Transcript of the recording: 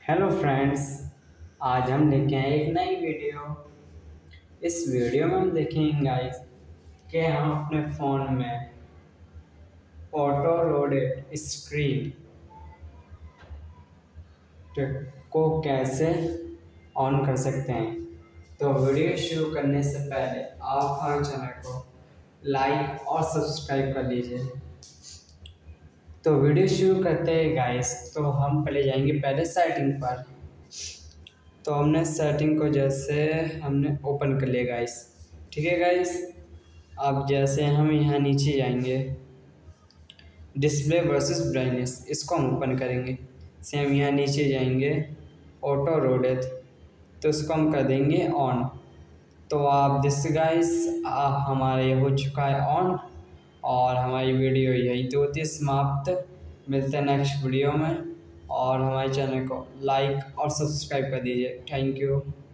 Hello friends, आज हम लेके आए एक नई वीडियो। इस वीडियो में हम देखेंगे गाइस कि हम अपने फ़ोन में ऑटो लोडेड स्क्रीन को कैसे ऑन कर सकते हैं। तो वीडियो शुरू करने से पहले आप हमारे चैनल को लाइक और सब्सक्राइब कर लीजिए। तो वीडियो शुरू करते हैं गाइस, तो हम पहले जाएंगे पहले सेटिंग पर। तो हमने सेटिंग को जैसे हमने ओपन कर लिया गाइस, ठीक है गाइस। अब जैसे हम यहाँ नीचे जाएंगे डिस्प्ले वर्सेस ब्राइटनेस, इसको हम ओपन करेंगे। से हम यहाँ नीचे जाएंगे ऑटो लोडेड, तो इसको हम कर देंगे ऑन। तो आप दिस गाइस हमारे हो चुका है ऑन, और हमारी वीडियो यही तो होती है समाप्त। मिलते हैं नेक्स्ट वीडियो में, और हमारे चैनल को लाइक और सब्सक्राइब कर दीजिए। Thank you.